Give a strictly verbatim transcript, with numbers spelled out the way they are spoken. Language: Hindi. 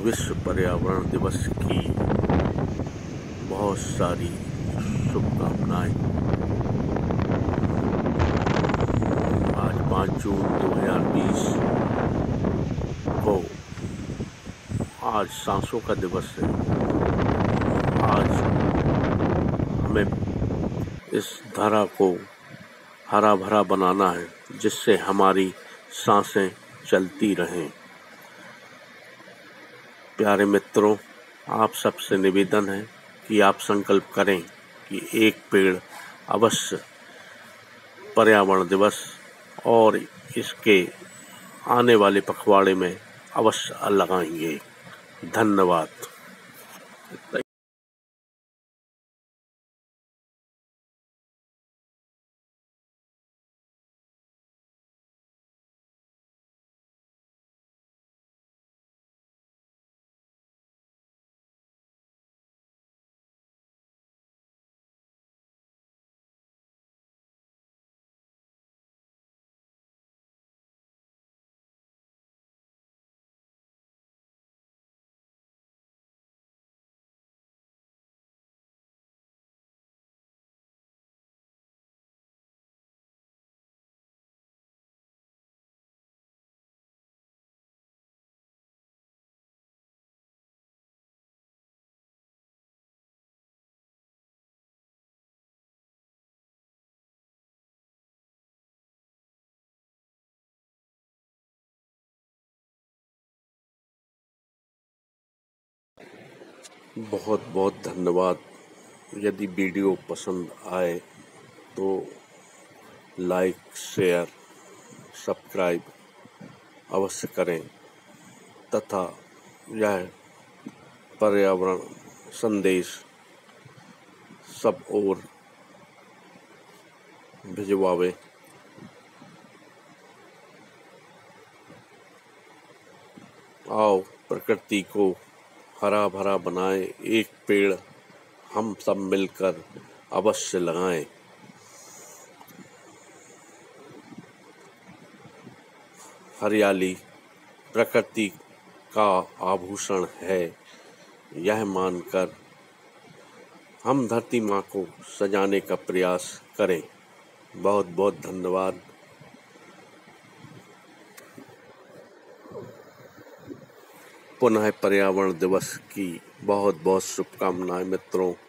विश्व पर्यावरण दिवस की बहुत सारी शुभकामनाएं। आज पाँच जून दो हज़ार बीस को आज सांसों का दिवस है। आज हमें इस धरा को हरा भरा बनाना है, जिससे हमारी सांसें चलती रहें। प्यारे मित्रों, आप सबसे निवेदन है कि आप संकल्प करें कि एक पेड़ अवश्य पर्यावरण दिवस और इसके आने वाले पखवाड़े में अवश्य लगाएंगे। धन्यवाद। बहुत बहुत धन्यवाद। यदि वीडियो पसंद आए तो लाइक, शेयर, सब्सक्राइब अवश्य करें तथा यह पर्यावरण संदेश सब ओर भिजवावे। आओ प्रकृति को हरा भरा बनाएं, एक पेड़ हम सब मिलकर अवश्य लगाएं। हरियाली प्रकृति का आभूषण है, यह मानकर हम धरती माँ को सजाने का प्रयास करें। बहुत बहुत धन्यवाद। पुनः पर्यावरण दिवस की बहुत बहुत शुभकामनाएं मित्रों।